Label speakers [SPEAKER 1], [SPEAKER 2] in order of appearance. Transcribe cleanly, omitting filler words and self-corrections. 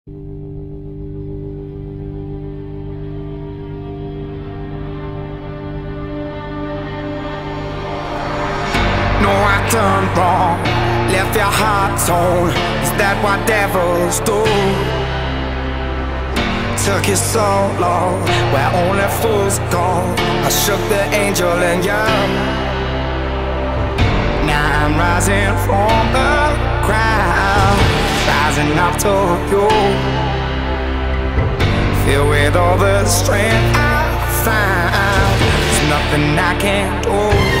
[SPEAKER 1] No, I done wrong, left your heart torn. Is that what devils do? Took you so long, where only fools go. I shook the angel in you. Now I'm rising from the ground, rising up to you. Filled with all the strength I found, there's nothing I can't do.